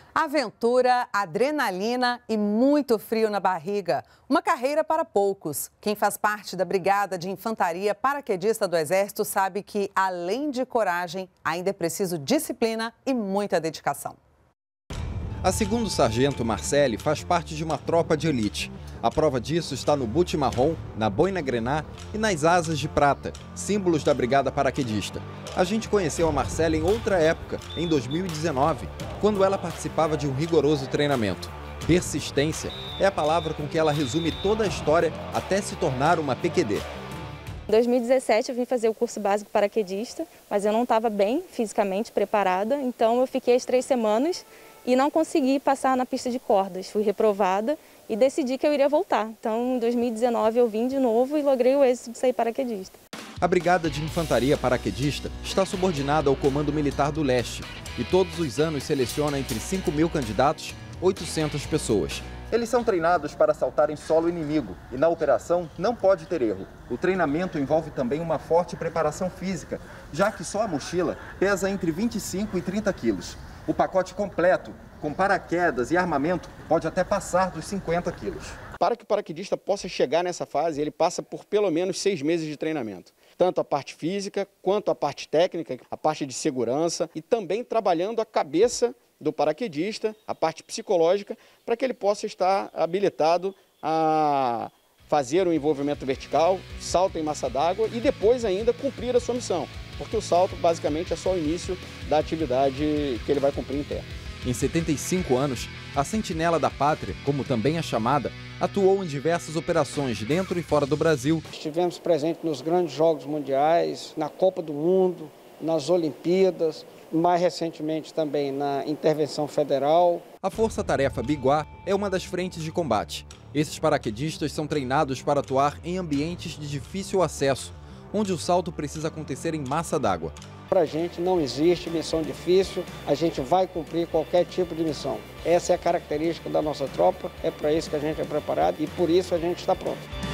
Aventura, adrenalina e muito frio na barriga. Uma carreira para poucos. Quem faz parte da Brigada de Infantaria Paraquedista do Exército sabe que, além de coragem, ainda é preciso disciplina e muita dedicação. A segundo sargento Marcele faz parte de uma tropa de elite. A prova disso está no boot marrom, na boina grená e nas asas de prata, símbolos da Brigada Paraquedista. A gente conheceu a Marcele em outra época, em 2019, quando ela participava de um rigoroso treinamento. Persistência é a palavra com que ela resume toda a história até se tornar uma PQD. Em 2017 eu vim fazer o curso básico paraquedista, mas eu não estava bem fisicamente preparada, então eu fiquei as 3 semanas e não consegui passar na pista de cordas. Fui reprovada e decidi que eu iria voltar. Então, em 2019 eu vim de novo e logrei o êxito de sair paraquedista. A Brigada de Infantaria Paraquedista está subordinada ao Comando Militar do Leste e todos os anos seleciona entre 5.000 candidatos, 800 pessoas. Eles são treinados para saltar em solo inimigo e na operação não pode ter erro. O treinamento envolve também uma forte preparação física, já que só a mochila pesa entre 25 e 30 quilos. O pacote completo, com paraquedas e armamento, pode até passar dos 50 quilos. Para que o paraquedista possa chegar nessa fase, ele passa por pelo menos 6 meses de treinamento. Tanto a parte física, quanto a parte técnica, a parte de segurança e também trabalhando a cabeça do paraquedista, a parte psicológica, para que ele possa estar habilitado a fazer o envolvimento vertical, salto em massa d'água e depois ainda cumprir a sua missão. Porque o salto basicamente é só o início da atividade que ele vai cumprir em terra. Em 75 anos, a Sentinela da Pátria, como também é chamada, atuou em diversas operações dentro e fora do Brasil. Estivemos presentes nos grandes jogos mundiais, na Copa do Mundo, nas Olimpíadas, mais recentemente também na intervenção federal. A Força Tarefa Biguá é uma das frentes de combate. Esses paraquedistas são treinados para atuar em ambientes de difícil acesso, onde o salto precisa acontecer em massa d'água. Para a gente não existe missão difícil, a gente vai cumprir qualquer tipo de missão. Essa é a característica da nossa tropa, é para isso que a gente é preparado e por isso a gente está pronto.